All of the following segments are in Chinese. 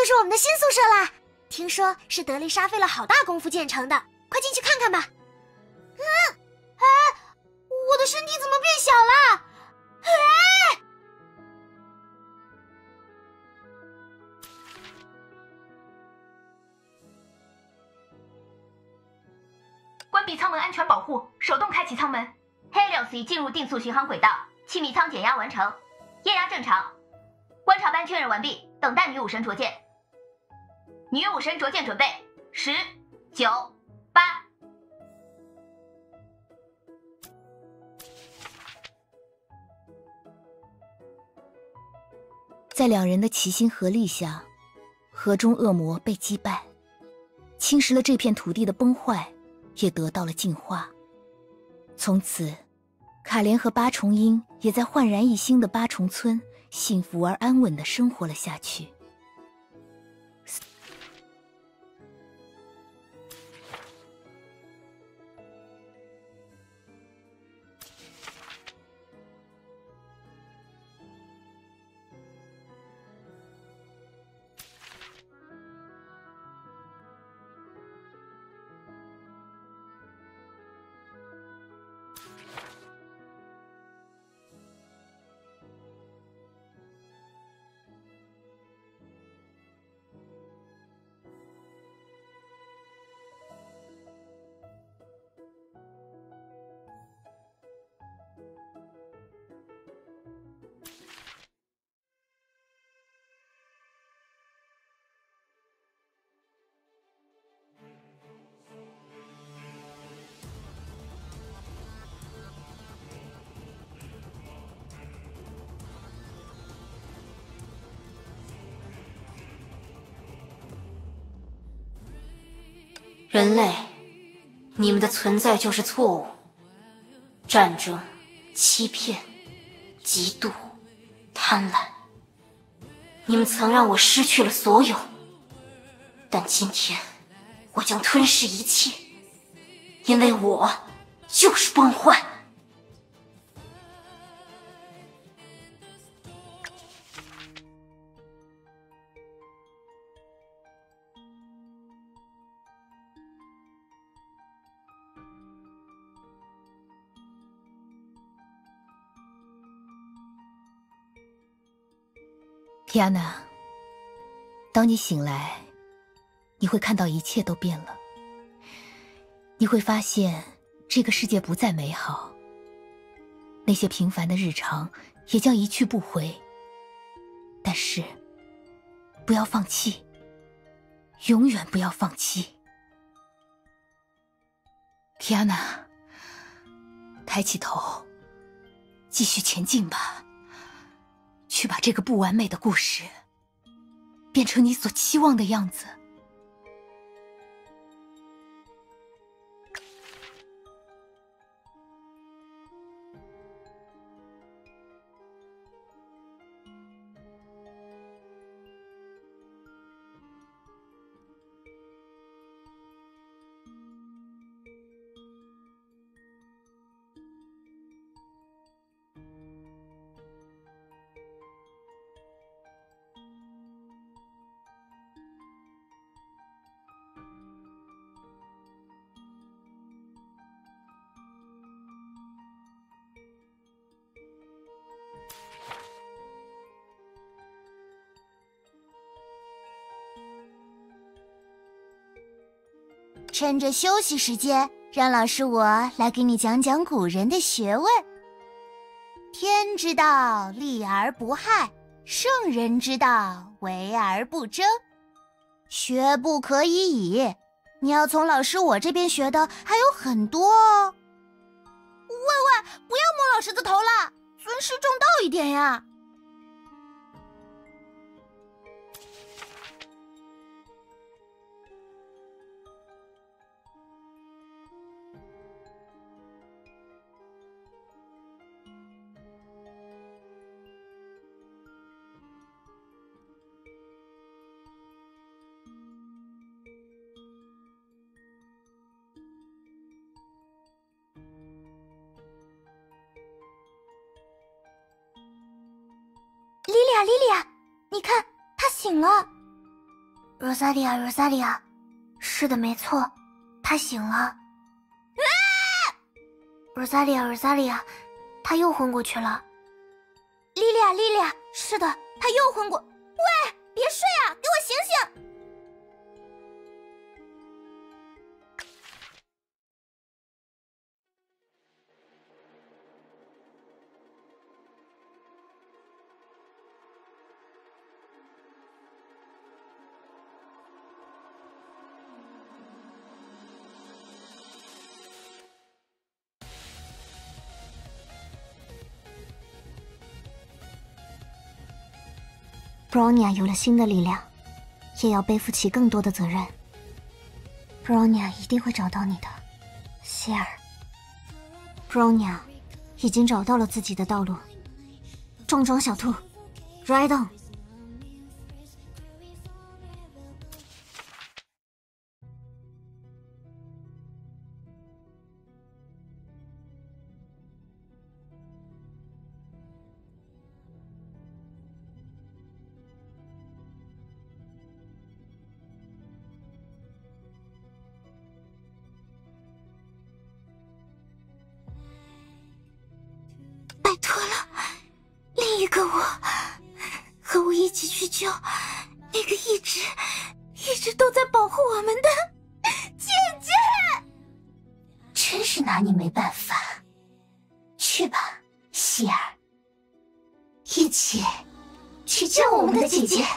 就是我们的新宿舍啦！听说是德丽莎费了好大功夫建成的，快进去看看吧。我的身体怎么变小了？ 关闭舱门安全保护，手动开启舱门。Helios 已进入定速巡航轨道，气密舱减压完成，液压正常。观察班确认完毕，等待女武神着舰。女武神着舰准备，10、9、8。 在两人的齐心合力下，河中恶魔被击败，侵蚀了这片土地的崩坏也得到了净化。从此，卡莲和八重樱也在焕然一新的八重村幸福而安稳地生活了下去。 人类，你们的存在就是错误。战争、欺骗、嫉妒、贪婪，你们曾让我失去了所有，但今天我将吞噬一切，因为我就是崩坏。 皮亚娜，当你醒来，你会看到一切都变了。你会发现这个世界不再美好，那些平凡的日常也将一去不回。但是，不要放弃，永远不要放弃。皮亚娜，抬起头，继续前进吧。去把这个不完美的故事变成你所期望的样子。 趁着休息时间，让老师我来给你讲讲古人的学问。天之道，利而不害；圣人之道，为而不争。学不可以已，你要从老师我这边学的还有很多哦。喂，不要摸老师的头了，尊师重道一点呀。莉莉娅，你看，他醒了。 Rosalia，是的，没错，他醒了。Rosalia，他又昏过去了。莉莉亚，是的，他又昏过。喂，别睡啊，给我醒醒！Bronya 有了新的力量，也要背负起更多的责任。Bronya 一定会找到你的，希尔。Bronya 已经找到了自己的道路。重装小兔 ，Ride on！拜托了，另一个我，和我一起去救那个一直都在保护我们的姐姐。真是拿你没办法。去吧，希尔，一起去救我们的姐姐。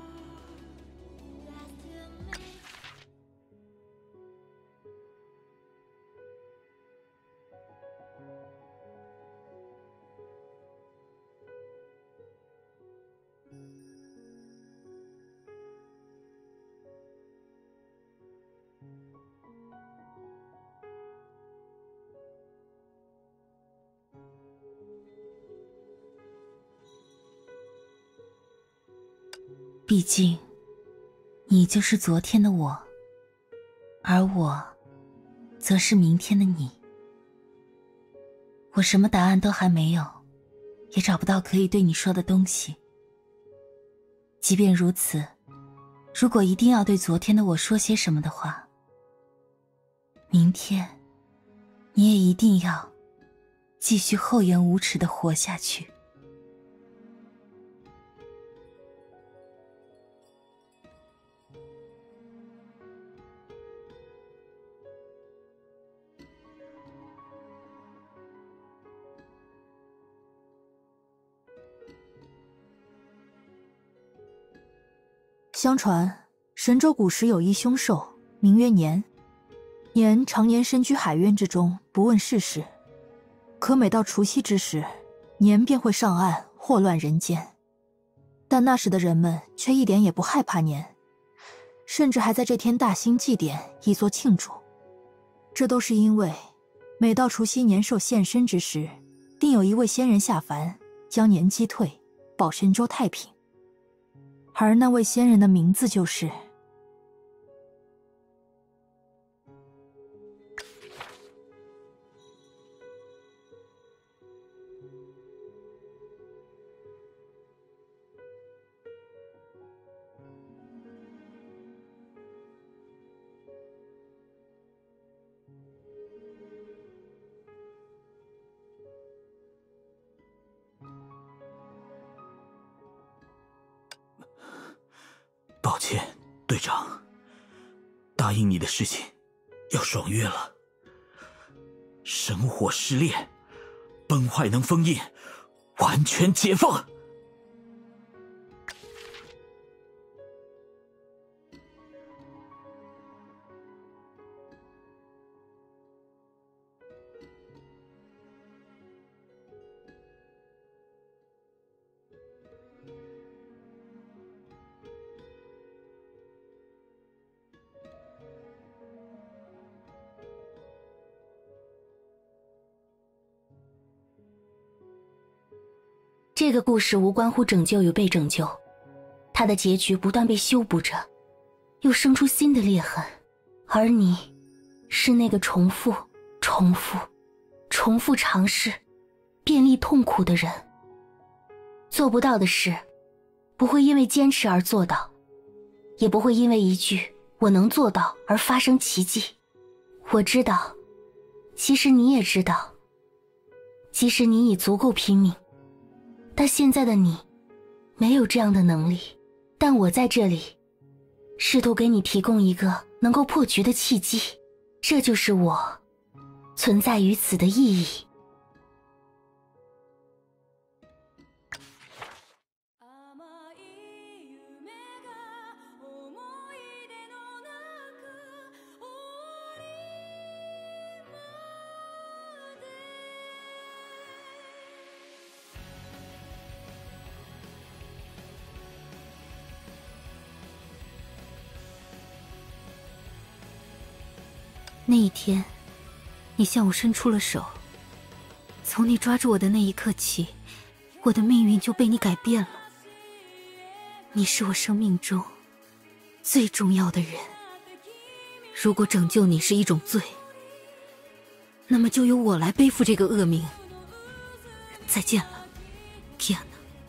毕竟，你就是昨天的我，而我，则是明天的你。我什么答案都还没有，也找不到可以对你说的东西。即便如此，如果一定要对昨天的我说些什么的话，明天，你也一定要继续厚颜无耻地活下去。 相传，神州古时有一凶兽，名曰年。年常年身居海渊之中，不问世事。可每到除夕之时，年便会上岸，祸乱人间。但那时的人们却一点也不害怕年，甚至还在这天大兴祭典，以作庆祝。这都是因为，每到除夕年兽现身之时，定有一位仙人下凡，将年击退，保神州太平。而那位仙人的名字就是抱歉，队长，答应你的事情要爽约了。神火失炼，崩坏能封印，完全解放。 这个故事无关乎拯救与被拯救，它的结局不断被修补着，又生出新的裂痕，而你，是那个重复尝试，便利痛苦的人。做不到的事，不会因为坚持而做到， 也不会因为一句我能做到而发生奇迹。我知道，其实你也知道，即使你已足够拼命，但现在的你没有这样的能力。但我在这里，试图给你提供一个能够破局的契机，这就是我存在于此的意义。那一天，你向我伸出了手。从你抓住我的那一刻起，我的命运就被你改变了。你是我生命中最重要的人。如果拯救你是一种罪，那么就由我来背负这个恶名。再见了， Kiana。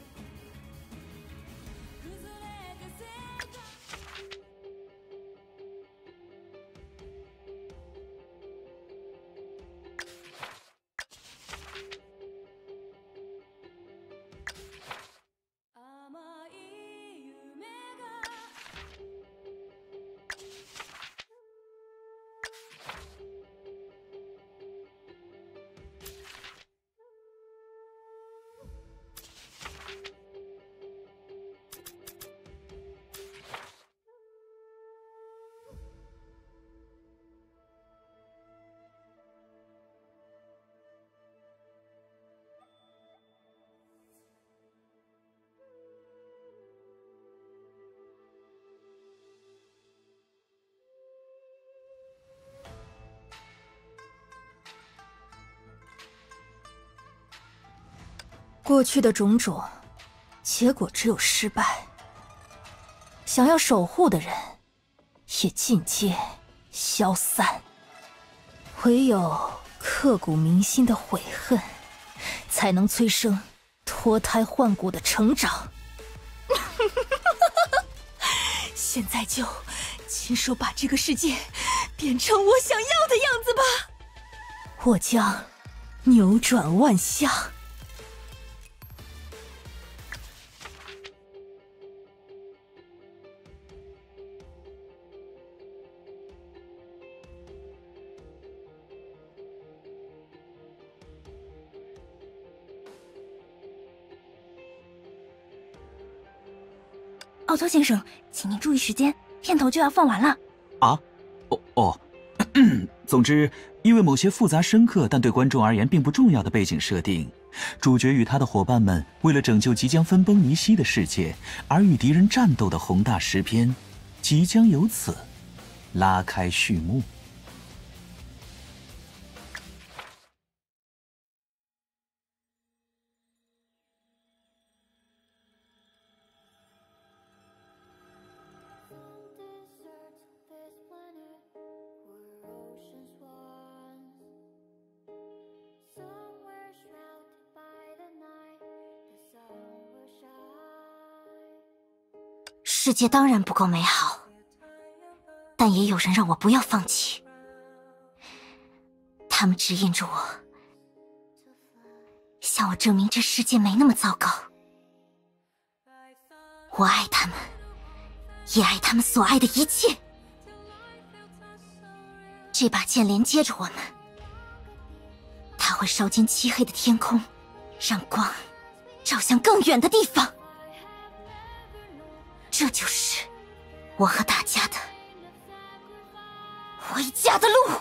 过去的种种，结果只有失败。想要守护的人，也尽皆消散。唯有刻骨铭心的悔恨，才能催生脱胎换骨的成长。现在就亲手把这个世界变成我想要的样子吧！我将扭转万象。 奥托先生，请您注意时间，片头就要放完了。 啊？总之，因为某些复杂深刻但对观众而言并不重要的背景设定，主角与他的伙伴们为了拯救即将分崩离析的世界而与敌人战斗的宏大诗篇，即将由此拉开序幕。 世界当然不够美好，但也有人让我不要放弃。他们指引着我，向我证明这世界没那么糟糕。我爱他们，也爱他们所爱的一切。这把剑连接着我们，它会烧进漆黑的天空，让光照向更远的地方。这就是我和大家的回家的路。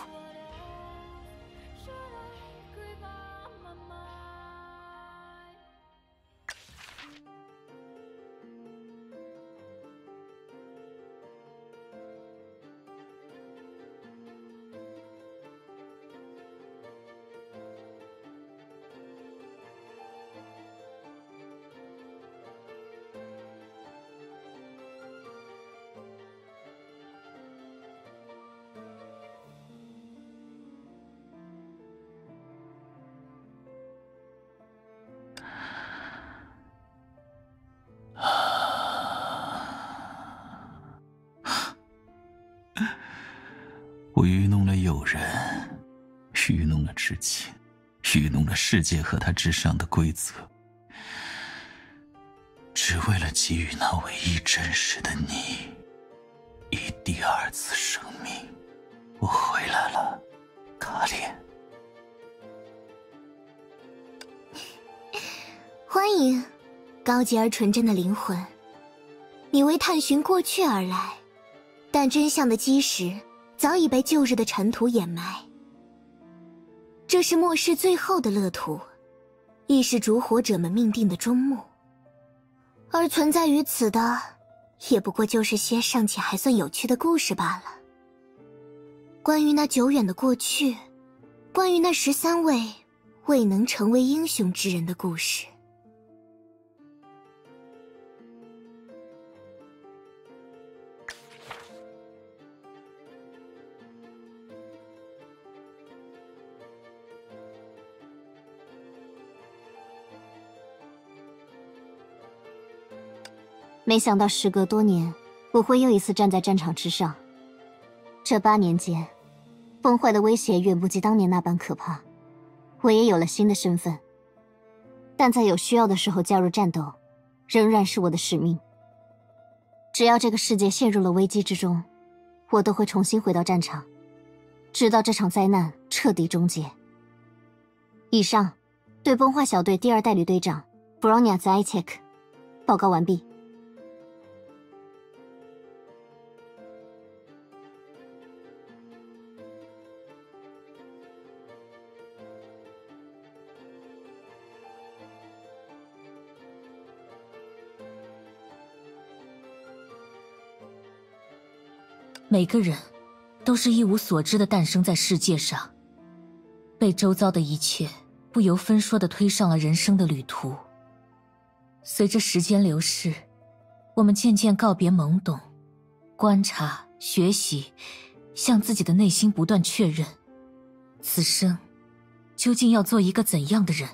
我愚弄了友人，愚弄了至亲，愚弄了世界和它之上的规则，只为了给予那唯一真实的你以第二次生命。我回来了，卡莲。 欢迎，高洁而纯真的灵魂。你为探寻过去而来，但真相的基石早已被旧日的尘土掩埋。这是末世最后的乐土，亦是烛火者们命定的终幕。而存在于此的，也不过就是些尚且还算有趣的故事罢了。关于那久远的过去，关于那13位未能成为英雄之人的故事。 没想到时隔多年，我会又一次站在战场之上。这8年间，崩坏的威胁远不及当年那般可怕，我也有了新的身份。但在有需要的时候加入战斗，仍然是我的使命。只要这个世界陷入了危机之中，我都会重新回到战场，直到这场灾难彻底终结。以上，对崩坏小队第2代旅队长 Bronya Zaitek 报告完毕。 每个人都是一无所知的诞生在世界上，被周遭的一切不由分说地推上了人生的旅途。随着时间流逝，我们渐渐告别懵懂，观察、学习，向自己的内心不断确认，此生究竟要做一个怎样的人。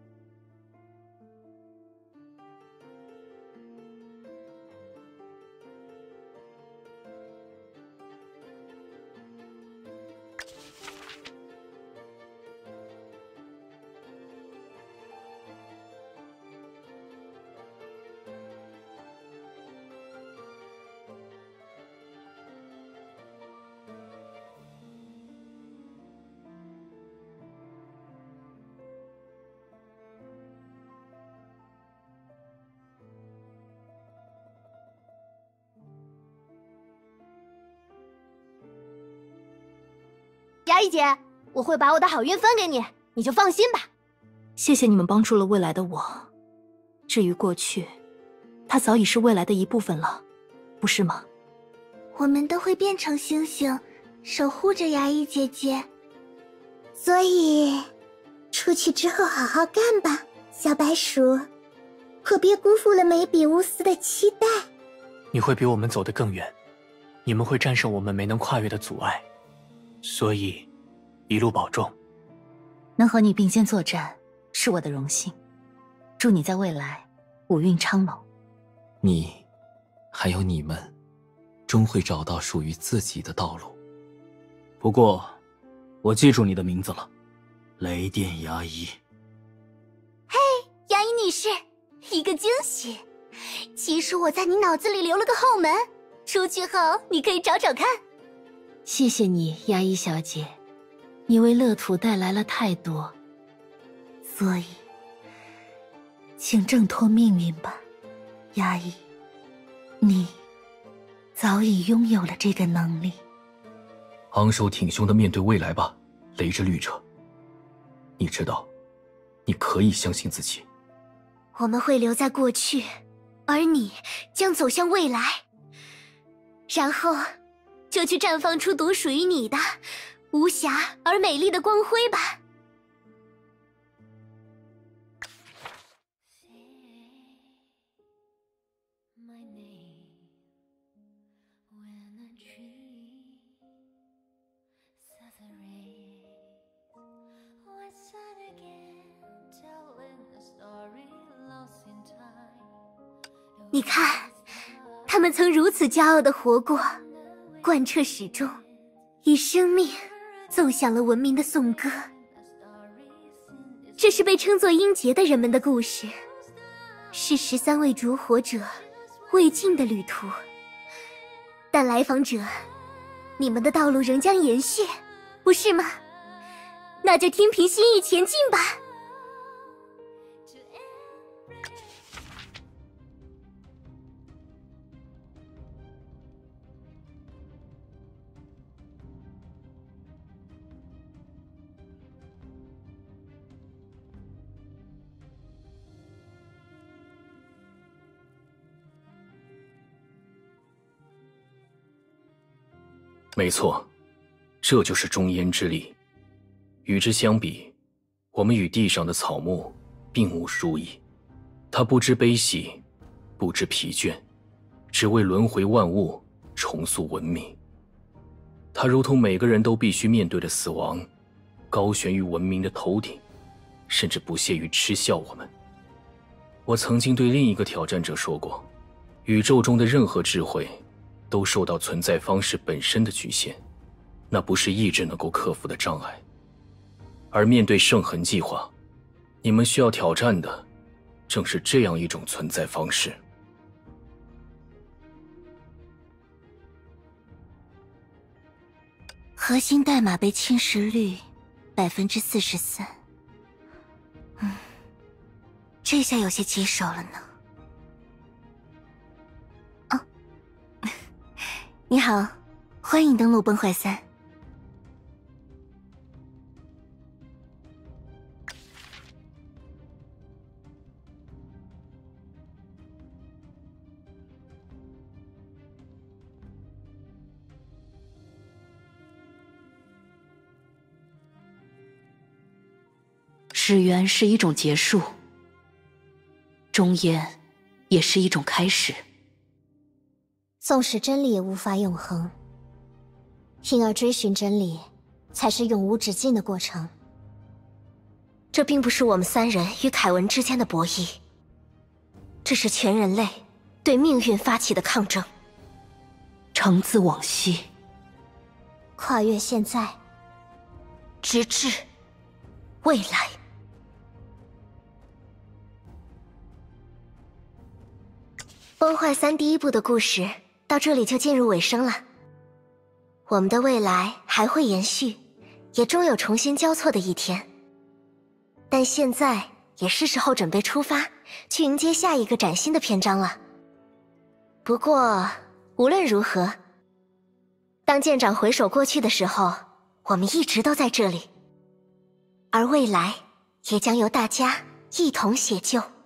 牙医姐，我会把我的好运分给你，你就放心吧。 谢谢你们帮助了未来的我。至于过去，它早已是未来的一部分了，不是吗？ 我们都会变成星星，守护着牙医姐姐。所以，出去之后好好干吧，小白鼠，可别辜负了梅比乌斯的期待。 你会比我们走得更远，你们会战胜我们没能跨越的阻碍，所以一路保重。 能和你并肩作战是我的荣幸，祝你在未来五运昌隆。 你还有你们终会找到属于自己的道路。 不过我记住你的名字了，雷电牙医。 嘿，牙医女士，一个惊喜。其实我在你脑子里留了个后门，出去后你可以找找看。 谢谢你，牙医小姐，你为乐土带来了太多，所以请挣脱命运吧，牙医，你早已拥有了这个能力。 昂首挺胸地面对未来吧，雷之律者。你知道，你可以相信自己。 我们会留在过去，而你将走向未来，然后就去绽放出独属于你的无瑕而美丽的光辉吧。你看，他们曾如此骄傲地活过，贯彻始终， 以生命奏响了文明的颂歌。这是被称作英杰的人们的故事，是13位烛火者未尽的旅途。但来访者，你们的道路仍将延续，不是吗？那就听凭心意前进吧。 没错，这就是中焉之力。与之相比，我们与地上的草木并无殊异。它不知悲喜，不知疲倦，只为轮回万物，重塑文明。它如同每个人都必须面对的死亡，高悬于文明的头顶，甚至不屑于嗤笑我们。我曾经对另一个挑战者说过，宇宙中的任何智慧都受到存在方式本身的局限，那不是意志能够克服的障碍。而面对圣痕计划，你们需要挑战的正是这样一种存在方式。 核心代码被侵蚀率43%。这下有些棘手了呢。哦，你好，欢迎登录崩坏3。 始源是一种结束，终焉也是一种开始。 纵使真理也无法永恒，因而追寻真理才是永无止境的过程。 这并不是我们3人与凯文之间的博弈，这是全人类对命运发起的抗争。 承自往昔， 跨越现在， 直至未来。崩坏3第1部的故事到这里就进入尾声了。我们的未来还会延续，也终有重新交错的一天。但现在也是时候准备出发，去迎接下一个崭新的篇章了。不过无论如何，当舰长回首过去的时候，我们一直都在这里，而未来也将由大家一同写就。